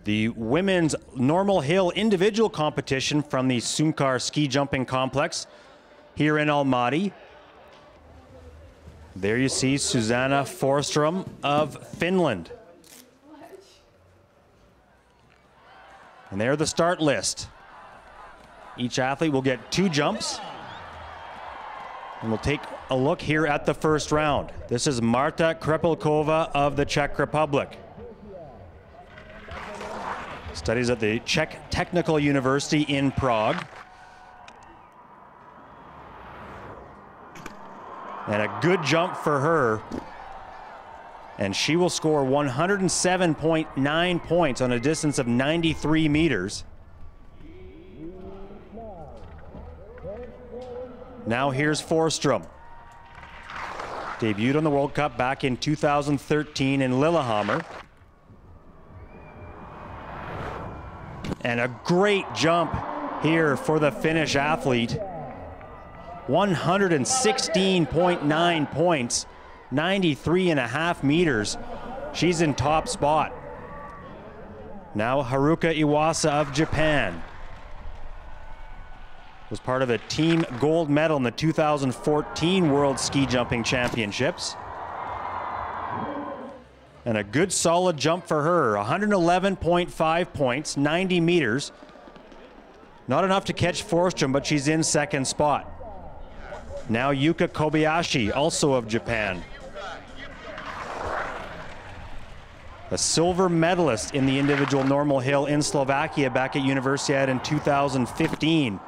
The women's normal hill individual competition from the Sunkar ski jumping complex here in Almaty. There you see Susanna Forsström of Finland. And there the start list. Each athlete will get 2 jumps. And we'll take a look here at the first round. This is Marta Krepelkova of the Czech Republic. Studies at the Czech Technical University in Prague. And a good jump for her. And she will score 107.9 points on a distance of 93 meters. Now here's Forsström. Debuted on the World Cup back in 2013 in Lillehammer. And a great jump here for the Finnish athlete. 116.9 points, 93.5 meters. She's in top spot. Now Haruka Iwasa of Japan. Was part of a team gold medal in the 2014 World Ski Jumping Championships. And a good solid jump for her, 111.5 points, 90 meters. Not enough to catch Forsström, but she's in second spot. Now Yuka Kobayashi, also of Japan. A silver medalist in the individual normal hill in Slovakia back at Universiade in 2015.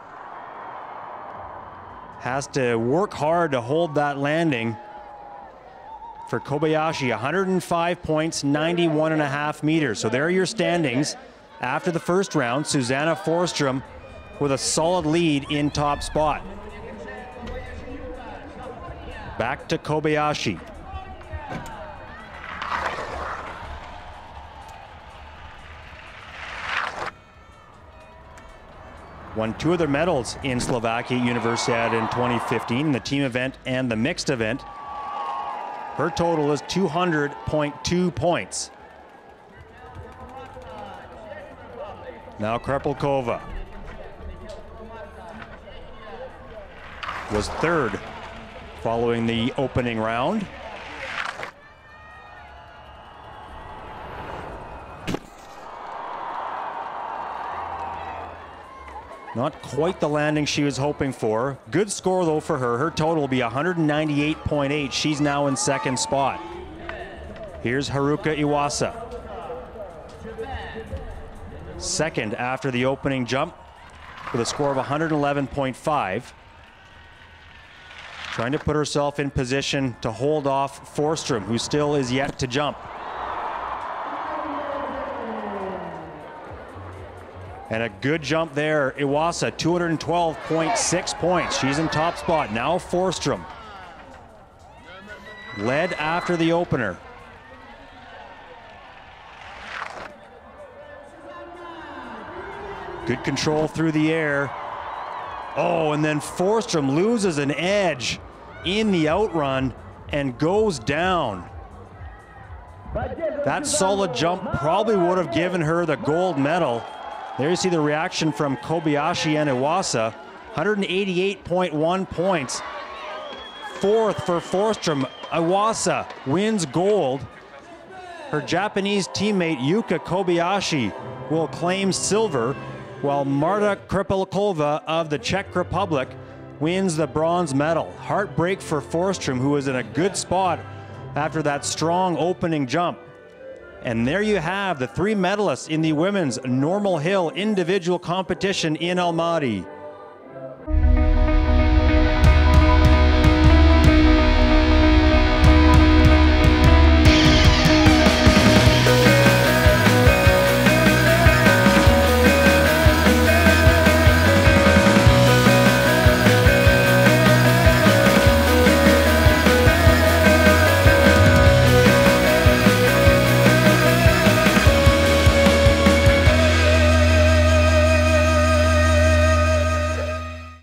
Has to work hard to hold that landing. For Kobayashi, 105 points, 91.5 meters. So there are your standings after the first round. Susanna Forsström with a solid lead in top spot. Back to Kobayashi. Won 2 other medals in Slovakia Universiade in 2015, the team event and the mixed event. Her total is 200.2 points. Now Krepelkova was third following the opening round. Not quite the landing she was hoping for. Good score though for her. Her total will be 198.8. She's now in second spot. Here's Haruka Iwasa. Second after the opening jump with a score of 111.5. Trying to put herself in position to hold off Forsström, who still is yet to jump. And a good jump there, Iwasa, 212.6 points. She's in top spot. Now Forsström. Led after the opener. Good control through the air. Oh, and then Forsström loses an edge in the outrun and goes down. That solid jump probably would have given her the gold medal. There you see the reaction from Kobayashi and Iwasa. 188.1 points. Fourth for Forsström. Iwasa wins gold. Her Japanese teammate Yuka Kobayashi will claim silver, while Marta Krepelkova of the Czech Republic wins the bronze medal. Heartbreak for Forsström, who was in a good spot after that strong opening jump. And there you have the 3 medalists in the women's normal hill individual competition in Almaty.